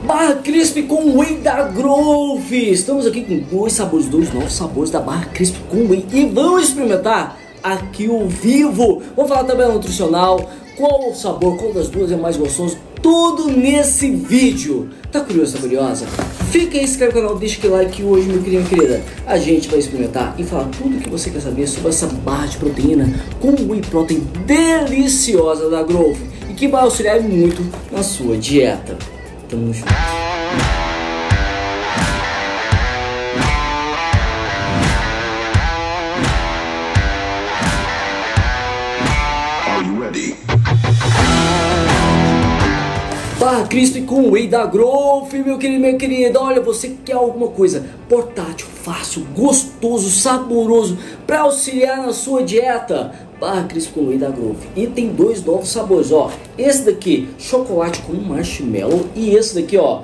Barra Crisp com Whey da Growth. Estamos aqui com dois novos sabores da Barra Crisp com Whey e vamos experimentar aqui ao vivo. Vamos falar também nutricional, qual o sabor, qual das duas é mais gostoso, tudo nesse vídeo. Tá curioso, tá curiosa? Fica aí, se inscreve no canal, deixa aquele like hoje, meu querido, minha querida. A gente vai experimentar e falar tudo o que você quer saber sobre essa barra de proteína com Whey Protein deliciosa da Growth e que vai auxiliar muito na sua dieta. Tamo junto. Barra Crisp com Whey da Growth, meu querido, minha querida. Olha, você quer alguma coisa portátil, fácil, gostoso, saboroso para auxiliar na sua dieta? Barra Crisp com Whey da Growth. E tem dois novos sabores, ó. Esse daqui, chocolate com marshmallow, e esse daqui, ó,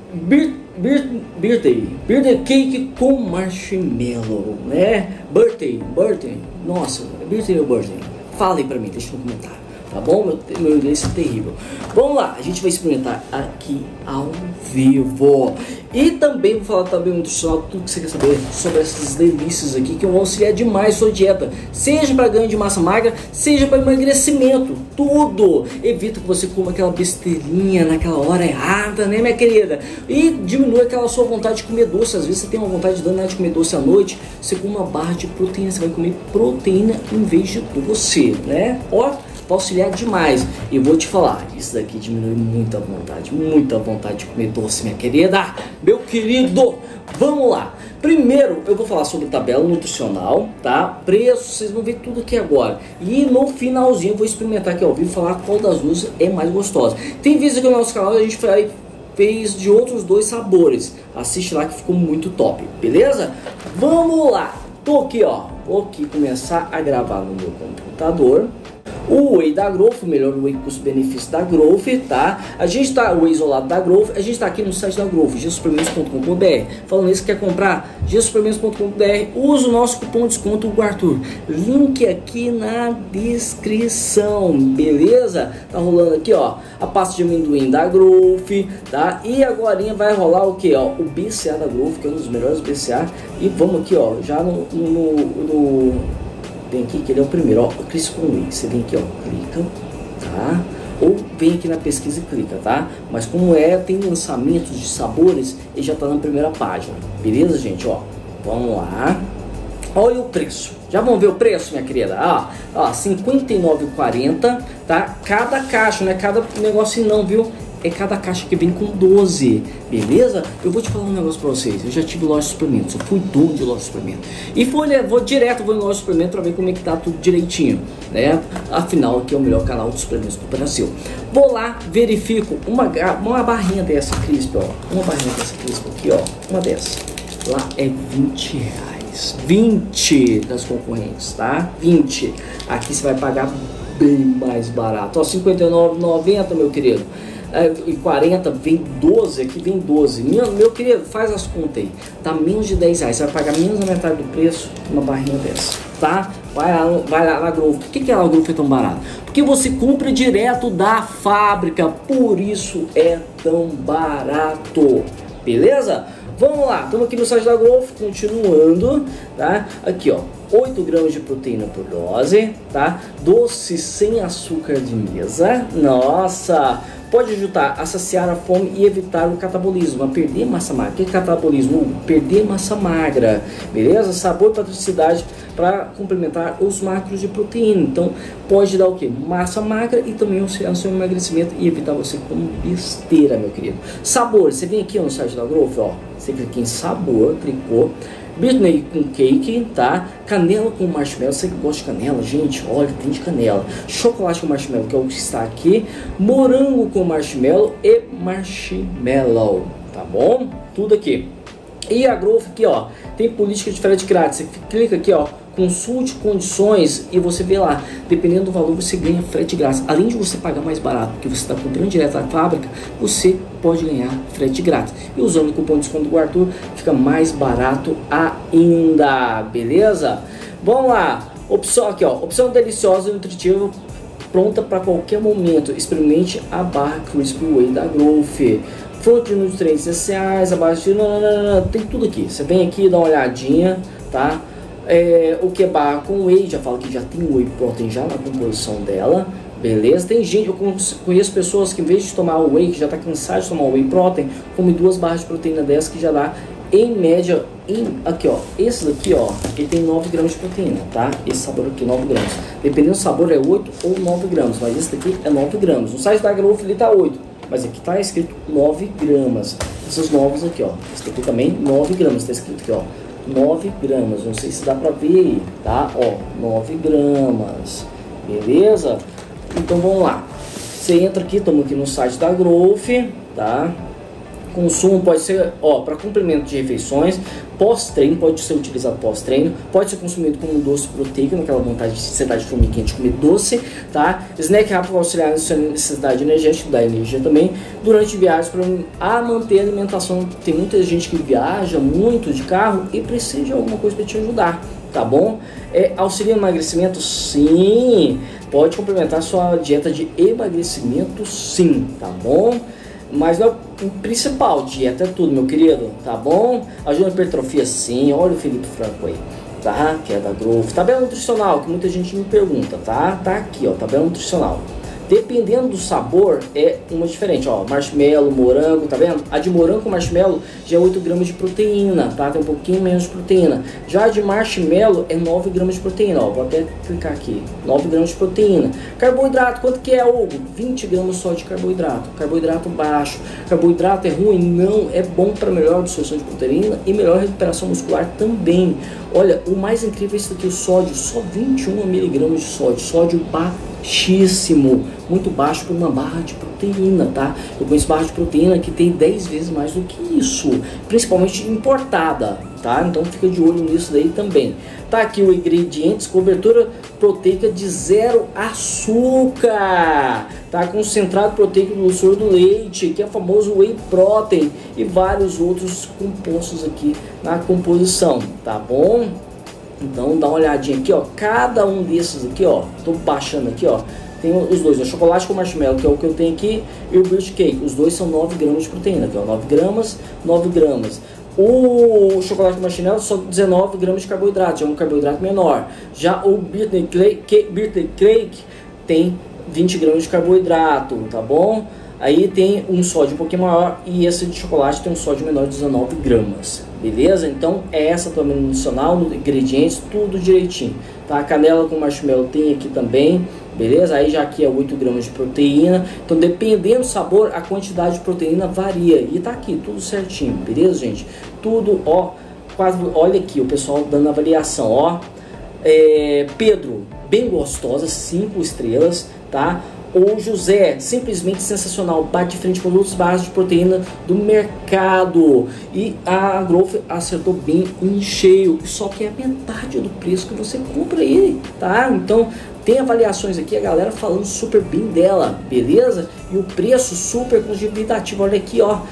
birthday cake com marshmallow, né? Birthday, nossa, birthday ou birthday? Fala aí pra mim, deixa no comentário. Tá bom? Meu inglês é terrível. Vamos lá, a gente vai experimentar aqui ao vivo. E também vou falar também nutricional, tudo que você quer saber sobre essas delícias aqui que vão auxiliar demais a sua dieta. Seja para ganho de massa magra, seja para emagrecimento, tudo. Evita que você coma aquela besteirinha naquela hora errada, né, minha querida? E diminui aquela sua vontade de comer doce. Às vezes você tem uma vontade danada de comer doce à noite, você come uma barra de proteína, você vai comer proteína em vez de doce, né? Ó, auxiliar demais. E vou te falar, isso daqui diminui muita vontade de comer doce, minha querida, meu querido. Vamos lá. Primeiro eu vou falar sobre tabela nutricional, tá? Preço, vocês vão ver tudo aqui agora. E no finalzinho eu vou experimentar aqui ao vivo, falar qual das duas é mais gostosa. Tem vídeo aqui no nosso canal, a gente fez de outros dois sabores. Assiste lá que ficou muito top, beleza? Vamos lá. Tô aqui, ó. Vou aqui começar a gravar no meu computador. O Whey da Growth, o melhor Whey custo-benefício da Growth, tá? A gente tá, o Whey isolado da Growth, a gente tá aqui no site da Growth, gsupplementos.com.br. Falando isso, quer comprar? gsupplementos.com.br, usa o nosso cupom de desconto, o Arthur. Link aqui na descrição, beleza? Tá rolando aqui, ó, a pasta de amendoim da Growth, tá? E agora vai rolar o que, ó? O BCA da Growth, que é um dos melhores BCA. E vamos aqui, ó, já vem aqui que ele é o primeiro, ó, Crisp com Whey. Você vem aqui, ó, clica, tá? Ou vem aqui na pesquisa e clica, tá? Mas como tem lançamentos de sabores, ele já tá na primeira página, beleza, gente? Ó, vamos lá. Olha o preço. Já vamos ver o preço, minha querida? Ó, R$59,40, tá? Cada caixa, não é cada negocinho não, viu? É cada caixa que vem com 12, beleza? Eu vou te falar um negócio pra vocês. Eu já tive loja de suplementos, eu fui dono de loja de suplementos. E vou direto em loja de suplementos pra ver como é que tá tudo direitinho, né? Afinal, aqui é o melhor canal de suplementos do Brasil. Vou lá, verifico uma barrinha dessa Crisp, ó. Uma barrinha dessa Crisp aqui, ó. Uma dessa. Lá é R$20. 20 das concorrentes, tá? 20. Aqui você vai pagar bem mais barato. Ó, R$59,90, meu querido. E 40 vem 12, aqui vem 12. Meu querido, faz as contas aí, dá menos de R$10. Você vai pagar menos da metade do preço uma barrinha dessa, tá? Vai lá na Growth. Por que a Growth é tão barata? Porque você compra direto da fábrica, por isso é tão barato, beleza? Vamos lá, estamos aqui no site da Growth, continuando, tá? Aqui, ó, 8 gramas de proteína por dose, tá? Doce sem açúcar de mesa, nossa! Pode ajudar a saciar a fome e evitar o catabolismo, a perder massa magra. O que é catabolismo? Perder massa magra, beleza? Sabor e patricidade para complementar os macros de proteína. Então, pode dar o que? Massa magra e também auxiliar no seu emagrecimento e evitar você comer besteira, meu querido. Sabor, você vem aqui no site da Growth, ó. Você clica em sabor, clicou. Birthday com cake, tá? Canela com marshmallow, você que gosta de canela, gente, olha, tem de canela. Chocolate com marshmallow, que é o que está aqui. Morango com marshmallow e marshmallow, tá bom? Tudo aqui. E a Growth aqui, ó, tem política de frete grátis. Você clica aqui, ó, consulte condições e você vê lá, dependendo do valor você ganha frete grátis. Além de você pagar mais barato, porque você está comprando direto da fábrica, você pode ganhar frete grátis. E usando o cupom de desconto do Arthur, fica mais barato ainda, beleza? Vamos lá, opção aqui, ó, opção deliciosa e nutritiva, pronta para qualquer momento. Experimente a barra Crisp Whey da Growth. fonte de nutrientes essenciais, abaixo de... tem tudo aqui. Você vem aqui, dá uma olhadinha, tá? O que é barra com whey, já falo que já tem whey protein já na composição dela, beleza? Tem gente, eu conheço pessoas que em vez de tomar o whey, que já tá cansado de tomar o whey protein, come 2 barras de proteína dessas que já dá em média, aqui ó, esse daqui ó, ele tem 9 gramas de proteína, tá? Esse sabor aqui, 9 gramas. Dependendo do sabor é 8 ou 9 gramas, mas esse daqui é 9 gramas. No site da Growth ele tá 8, mas aqui tá escrito 9 gramas. Esses novos aqui ó, esse daqui também 9 gramas, tá escrito aqui ó, 9 gramas, não sei se dá pra ver aí, tá? Ó, 9 gramas, beleza? Então vamos lá. Você entra aqui, estamos aqui no site da Growth, tá? Consumo pode ser, ó, para complemento de refeições, pós-treino, pode ser utilizado pós-treino, pode ser consumido como um doce proteico, naquela vontade de sentar de fome quente de comer doce, tá? Snack rápido para auxiliar na sua necessidade energética, dá energia também, durante viagens para manter a alimentação. Tem muita gente que viaja muito de carro e precisa de alguma coisa para te ajudar, tá bom? Auxilia no emagrecimento? Sim! Pode complementar a sua dieta de emagrecimento, sim, tá bom? Mas não é o principal, dieta é tudo, meu querido, tá bom? Ajuda na hipertrofia, sim. Olha o Felipe Franco aí, tá? Que é da Growth. Tabela nutricional, que muita gente me pergunta, tá? Tá aqui, ó, tabela nutricional. Dependendo do sabor, é uma diferente, ó, marshmallow, morango, tá vendo? A de morango com marshmallow já é 8 gramas de proteína, tá? Tem um pouquinho menos de proteína. Já a de marshmallow é 9 gramas de proteína, ó, vou até clicar aqui, 9 gramas de proteína. Carboidrato, quanto que é, Hugo? 20 gramas só de carboidrato, carboidrato baixo. Carboidrato é ruim? Não, é bom para melhor absorção de proteína e melhor recuperação muscular também. Olha, o mais incrível é isso aqui, o sódio, só 21 miligramas de sódio, sódio baixíssimo, muito baixo para uma barra de proteína, tá? Eu conheço barra de proteína que tem 10 vezes mais do que isso, principalmente importada, tá? Então fica de olho nisso daí também. Tá aqui o ingredientes, cobertura proteica de 0 açúcar, tá? Concentrado proteico do soro do leite, que é o famoso whey protein, e vários outros compostos aqui na composição, tá bom? Então dá uma olhadinha aqui, ó, cada um desses aqui, ó, tô baixando aqui, ó, tem os dois, o chocolate com marshmallow, que é o que eu tenho aqui, e o birch cake, os dois são 9 gramas de proteína, aqui ó, 9 gramas, 9 gramas. O chocolate com marshmallow só 19 gramas de carboidrato, já é um carboidrato menor. Já o birthday cake tem 20 gramas de carboidrato, tá bom? Aí tem um sódio um pouquinho maior e esse de chocolate tem um sódio menor de 19 gramas, beleza? Então é essa também nutricional, ingredientes, tudo direitinho, tá? A canela com marshmallow tem aqui também, beleza? Aí já aqui é 8 gramas de proteína, então dependendo do sabor, a quantidade de proteína varia. E tá aqui, tudo certinho, beleza, gente? Tudo, ó, quase, olha aqui o pessoal dando avaliação, ó. Pedro, bem gostosa, 5 estrelas, tá? O José, simplesmente sensacional, bate de frente com outros barras de proteína do mercado. E a Growth acertou bem em cheio, só que é a metade do preço que você compra ele, tá? Então tem avaliações aqui, a galera falando super bem dela, beleza? E o preço super convidativo, olha aqui, ó, R$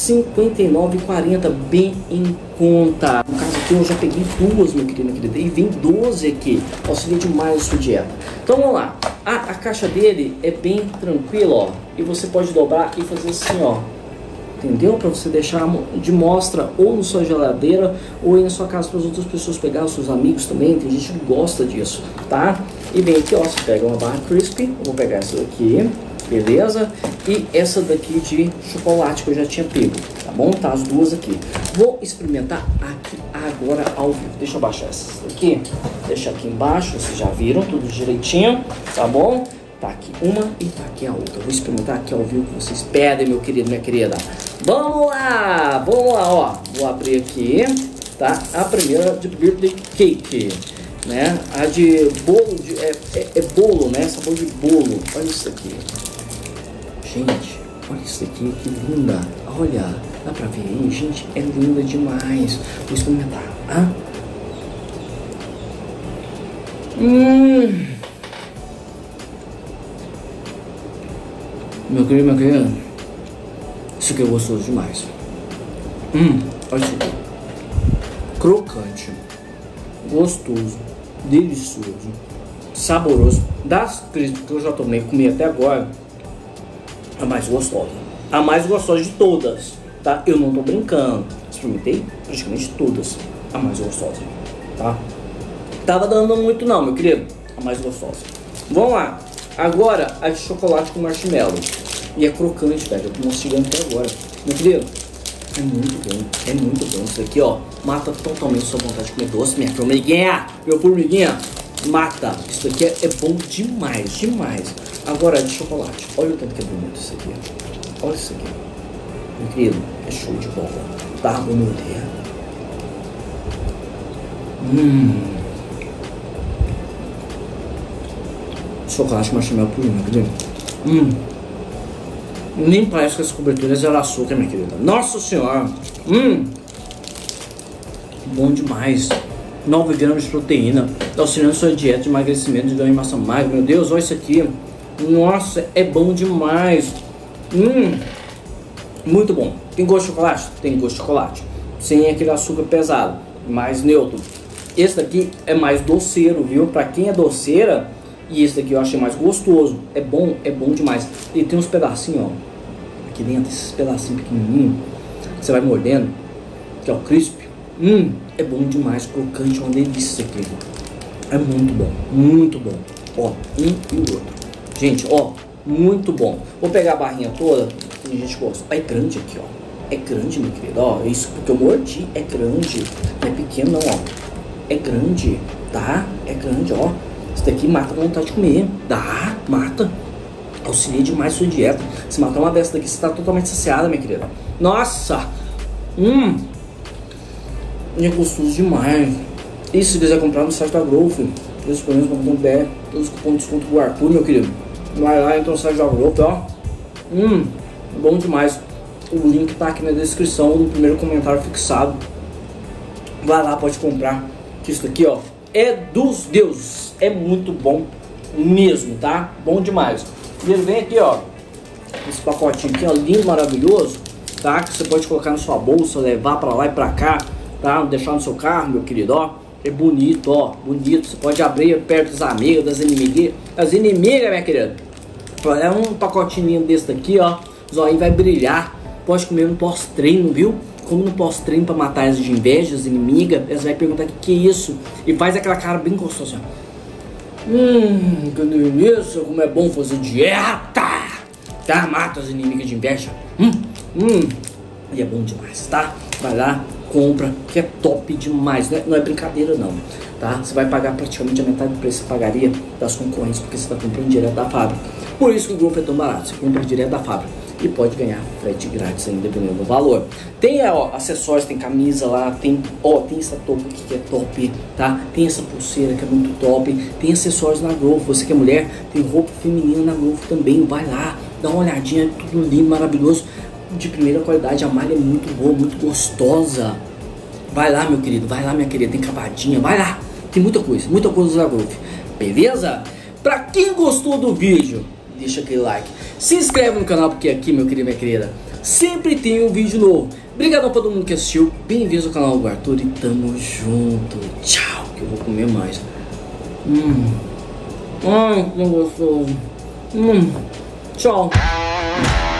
59,40, bem em conta. No caso aqui eu já peguei 2, meu querido, e vem 12 aqui, auxilia demais a sua dieta. Então vamos lá, a caixa dele é bem tranquila, ó, e você pode dobrar e fazer assim, ó, entendeu? Para você deixar de mostra ou na sua geladeira ou aí na sua casa para as outras pessoas pegar, os seus amigos também, tem gente que gosta disso, tá? E vem aqui, ó, você pega uma barra crispy, eu vou pegar essa daqui, beleza? E essa daqui de chocolate que eu já tinha pego, tá bom? Tá as duas aqui. Vou experimentar aqui agora ao vivo. Deixa eu baixar essas daqui, deixar aqui embaixo, vocês já viram tudo direitinho, tá bom? Tá aqui uma e tá aqui a outra. Vou experimentar aqui ao vivo que vocês pedem, meu querido, minha querida. Vamos lá, ó. Vou abrir aqui, tá? A primeira de birthday cake, né? A de bolo, é bolo, né? Sabor de bolo. Olha isso aqui. Gente, olha isso aqui, que linda. Olha, dá pra ver aí, gente? É linda demais. Vou experimentar, tá? Meu querido, minha querida, isso aqui é gostoso demais. Olha isso aqui. Crocante, gostoso, delicioso, saboroso. Das crispas que eu já tomei, comi até agora, a mais gostosa. a mais gostosa de todas, tá? Eu não tô brincando, experimentei praticamente todas, a mais gostosa, tá? Tava dando muito não, meu querido, a mais gostosa. Vamos lá, agora a de chocolate com marshmallow. E é crocante, velho, eu tô mastigando até agora. Meu querido, é muito bom isso aqui, ó. Mata totalmente sua vontade de comer doce, minha formiguinha, meu formiguinha. Mata, isso aqui é bom demais, demais. Agora de chocolate, olha o tanto que é bonito isso aqui. Olha isso aqui, meu querido, é show de bola. Tá, vou morder. Chocolate marshmallow purinho, meu querido. Nem parece que essa cobertura é zero açúcar, minha querida. Nossa senhora. Bom demais. 9 gramas de proteína, auxiliando sua dieta de emagrecimento, de ganho de massa magra. Meu Deus, olha isso aqui. Nossa, é bom demais. Muito bom. Tem gosto de chocolate? Tem gosto de chocolate. Sem aquele açúcar pesado, mais neutro. Esse daqui é mais doceiro, viu? Pra quem é doceira, e esse daqui eu achei mais gostoso. É bom demais. E tem uns pedacinhos, ó, aqui dentro, esses pedacinhos pequenininhos, que você vai mordendo, que é o crisp. É bom demais, crocante, uma delícia aqui. É muito bom, muito bom. Ó, e o outro. Gente, ó, muito bom. Vou pegar a barrinha toda, e a gente gosta. É grande aqui, ó. É grande, meu querido, ó. Isso porque eu mordi, é grande. Não é pequeno não, ó. É grande, tá? É grande, ó. Isso daqui mata a vontade de comer. Dá, mata. Auxilia demais a sua dieta. Se matar uma dessa daqui, você tá totalmente saciada, minha querida. Nossa! É gostoso demais. E se quiser comprar no site da Growth, eles.com.br, todos os cupons de desconto do Arthur, meu querido. Vai lá então no site da Growth, ó. Bom demais. O link tá aqui na descrição, no primeiro comentário fixado. Vai lá, pode comprar. Que isso aqui, ó, é dos deuses. É muito bom mesmo, tá? Bom demais. E ele vem aqui, ó, esse pacotinho aqui, ó, lindo, maravilhoso, tá? Que você pode colocar na sua bolsa, levar pra lá e pra cá, tá? Deixar no seu carro, meu querido, ó. É bonito, ó, bonito. Você pode abrir perto das amigas, das inimigas. Das inimigas, minha querida. É um pacotinho desse daqui, ó. O zóio vai brilhar. Pode comer no pós-treino, viu? Como no pós-treino pra matar as de inveja, as inimigas. Elas vão perguntar o que é isso. E faz aquela cara bem gostosa, ó. Que delícia, como é bom fazer dieta. Tá? Mata as inimigas de inveja. E é bom demais, tá? Vai lá, compra, que é top demais, né? Não é brincadeira não, tá? Você vai pagar praticamente a metade do preço que você pagaria das concorrentes, porque você está comprando direto da fábrica. Por isso que o Growth é tão barato, você compra direto da fábrica e pode ganhar frete grátis ainda, dependendo do valor. Tem, ó, acessórios, tem camisa lá, tem, ó, tem essa touca aqui que é top, tá? Tem essa pulseira que é muito top, tem acessórios na Growth. Você que é mulher, tem roupa feminina na Growth também, vai lá, dá uma olhadinha, tudo lindo, maravilhoso, de primeira qualidade. A malha é muito boa, muito gostosa. Vai lá, meu querido, vai lá, minha querida, tem cavadinha, vai lá, tem muita coisa da Growth, beleza? Pra quem gostou do vídeo, deixa aquele like, se inscreve no canal, porque aqui, meu querido, minha querida, sempre tem um vídeo novo. Obrigado a todo mundo que assistiu, bem-vindos ao canal do Arthur e tamo junto. Tchau, que eu vou comer mais. Ai, que gostoso. Tchau.